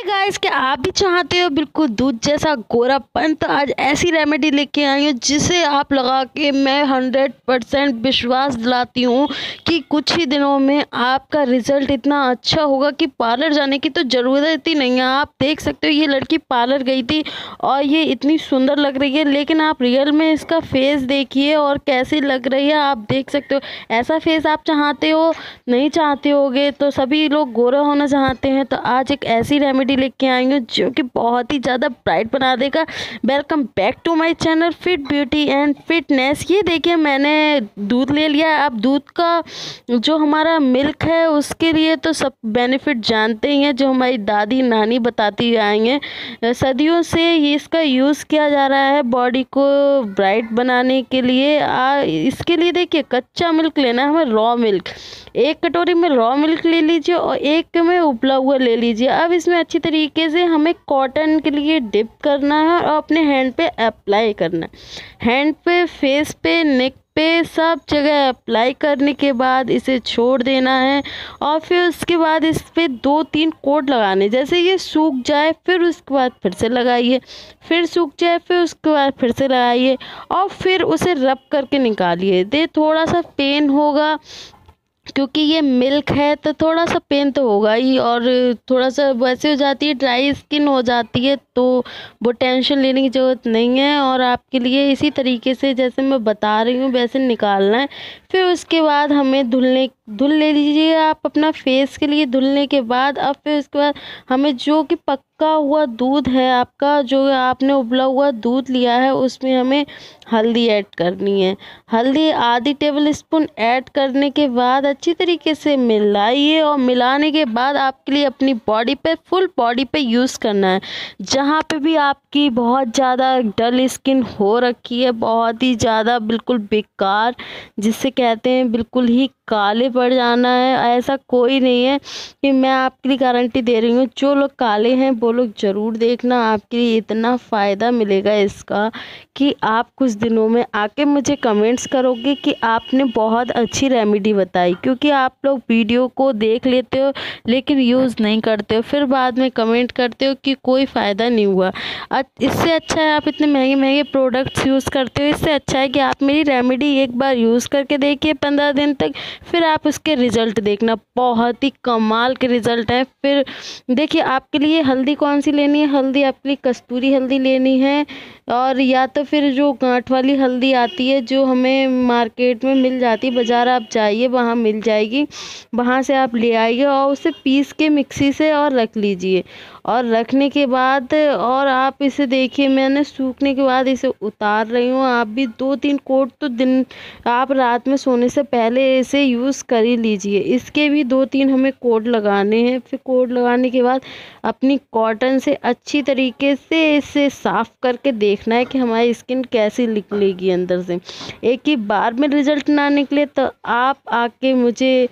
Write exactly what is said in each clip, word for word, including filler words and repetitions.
Guys, क्या आप भी चाहते हो बिल्कुल दूध जैसा गोरापन? तो आज ऐसी रेमेडी लेके आई हूँ जिसे आप लगा के मैं हंड्रेड परसेंट विश्वास दिलाती हूँ कि कुछ ही दिनों में आपका रिजल्ट इतना अच्छा होगा कि पार्लर जाने की तो ज़रूरत ही नहीं है। आप देख सकते हो ये लड़की पार्लर गई थी और ये इतनी सुंदर लग रही है, लेकिन आप रियल में इसका फेस देखिए और कैसी लग रही है। आप देख सकते हो ऐसा फेस आप चाहते हो? नहीं चाहते होगे, तो सभी लोग गोरा होना चाहते हैं। तो आज एक ऐसी रेमेडी लेके आई हूँ जो कि बहुत ही ज़्यादा ब्राइट बना देगा। Welcome back to my channel fit beauty and fitness. ये देखिए मैंने दूध ले लिया है। अब दूध का जो हमारा मिल्क है उसके लिए तो सब बेनिफिट जानते ही हैं, जो हमारी दादी नानी बताती आई हैं। सदियों से ये इसका यूज़ किया जा रहा है बॉडी को ब्राइट बनाने के लिए। आ, इसके लिए देखिए कच्चा मिल्क लेना है हमें, रॉ मिल्क। एक कटोरी में रॉ मिल्क ले लीजिए और एक में उबला हुआ ले लीजिए। अब इसमें अच्छी तरीके से हमें कॉटन के लिए डिप करना है और अपने हैंड पे अप्लाई करना है। हैंड पे, फेस पे, नेक पे, सब जगह अप्लाई करने के बाद इसे छोड़ देना है और फिर उसके बाद इस पे दो तीन कोट लगाने। जैसे ये सूख जाए फिर उसके बाद फिर से लगाइए, फिर सूख जाए फिर उसके बाद फिर से लगाइए और फिर उसे रब करके निकालिए। दे थोड़ा सा पेन होगा क्योंकि ये मिल्क है, तो थोड़ा सा पेन तो होगा ही। और थोड़ा सा वैसे हो जाती है, ड्राई स्किन हो जाती है, तो वो टेंशन लेने की ज़रूरत नहीं है। और आपके लिए इसी तरीके से जैसे मैं बता रही हूँ वैसे निकालना है। फिर उसके बाद हमें धुलने धुल ले लीजिए आप अपना फेस के लिए। धुलने के बाद अब फिर उसके बाद हमें जो कि पक्का हुआ दूध है आपका, जो आपने उबला हुआ दूध लिया है, उसमें हमें हल्दी ऐड करनी है। हल्दी आधी टेबल स्पून ऐड करने के बाद अच्छी तरीके से मिलाइए और मिलाने के बाद आपके लिए अपनी बॉडी पे, फुल बॉडी पे यूज़ करना है। जहाँ पे भी आपकी बहुत ज़्यादा डल स्किन हो रखी है, बहुत ही ज़्यादा बिल्कुल बेकार, जिससे कहते हैं बिल्कुल ही काले पड़ जाना है, ऐसा कोई नहीं है। कि मैं आपके लिए गारंटी दे रही हूँ, जो लोग काले हैं वो लोग ज़रूर देखना, आपके लिए इतना फ़ायदा मिलेगा इसका कि आप कुछ दिनों में आके मुझे कमेंट्स करोगे कि आपने बहुत अच्छी रेमेडी बताई। क्योंकि आप लोग वीडियो को देख लेते हो लेकिन यूज़ नहीं करते हो, फिर बाद में कमेंट करते हो कि कोई फ़ायदा नहीं हुआ। इससे अच्छा है आप इतने महंगे महंगे प्रोडक्ट्स यूज़ करते हो, इससे अच्छा है कि आप मेरी रेमेडी एक बार यूज़ करके देखिए पंद्रह दिन तक, फिर आप उसके रिज़ल्ट देखना। बहुत ही कमाल के रिज़ल्ट है। फिर देखिए आपके लिए हल्दी कौन सी लेनी है। हल्दी आपके लिए कस्तूरी हल्दी लेनी है, और या तो फिर जो गांठ वाली हल्दी आती है जो हमें मार्केट में मिल जाती है, बाज़ार आप जाइए वहाँ मिल जाएगी, वहाँ से आप ले आइए और उसे पीस के मिक्सी से और रख लीजिए। और रखने के बाद और आप इसे देखिए मैंने सूखने के बाद इसे उतार रही हूँ। आप भी दो तीन कोट तो दिन, आप रात में सोने से पहले इसे यूज़ कर ही लीजिए। इसके भी दो तीन हमें कोट लगाने हैं। फिर कोट लगाने के बाद अपनी कॉटन से अच्छी तरीके से इसे साफ़ करके देखना है कि हमारी स्किन कैसी निकलेगी अंदर से। एक ही बार में रिजल्ट ना निकले तो आप आके मुझे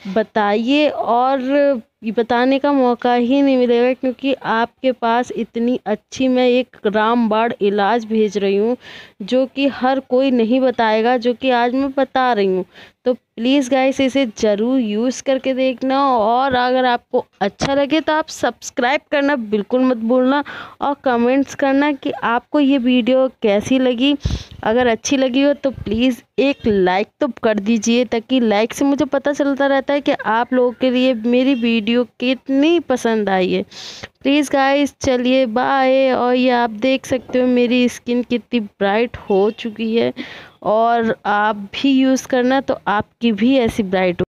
बताइए, और ये बताने का मौका ही नहीं मिलेगा, क्योंकि आपके पास इतनी अच्छी मैं एक रामबाण इलाज भेज रही हूँ जो कि हर कोई नहीं बताएगा, जो कि आज मैं बता रही हूँ। तो प्लीज़ गाइस इसे ज़रूर यूज़ करके देखना, और अगर आपको अच्छा लगे तो आप सब्सक्राइब करना बिल्कुल मत भूलना और कमेंट्स करना कि आपको ये वीडियो कैसी लगी। अगर अच्छी लगी हो तो प्लीज़ एक लाइक तो कर दीजिए, ताकि लाइक से मुझे पता चलता रहता है कि आप लोगों के लिए मेरी वीडियो कितनी पसंद आई है। प्लीज़ गाइस चलिए बाय। और ये आप देख सकते हो मेरी स्किन कितनी ब्राइट हो चुकी है, और आप भी यूज़ करना तो आपकी भी ऐसी ब्राइट हो।